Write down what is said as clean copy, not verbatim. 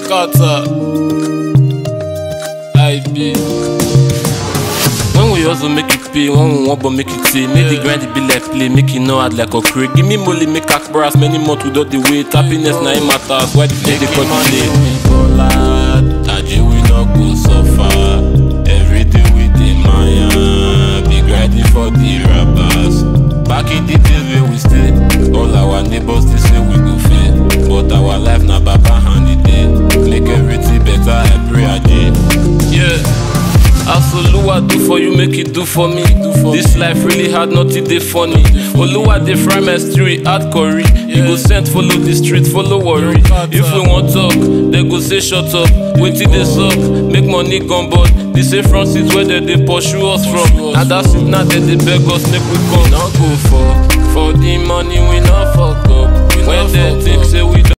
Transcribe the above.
Cata, IB. When we also make it pay, when we want but make it say, make the grind it be like play, make it no hard like a crate. Give me molly, make akbaras, many months without the wait. Happiness now it matters, why the day they cut the day? Taji we not go suffer. Every day we dey maya, be grinding for the rappers. Back in the days where we stay, all our neighbors they say we go fail, but our life na baba hand it day. Make everything better, I pray a day. Yeah. As Oluwa do for you, make it do for me. This life really hard, nothing dey funny. Oluwa dey fry my street, hard curry. You go send follow the street, follow worry. If we want talk, they go say shut up. Wait till they suck, make money gone board. They say front seat where they pursue us from. Now that's it, now they beg us, make we come. Now go for the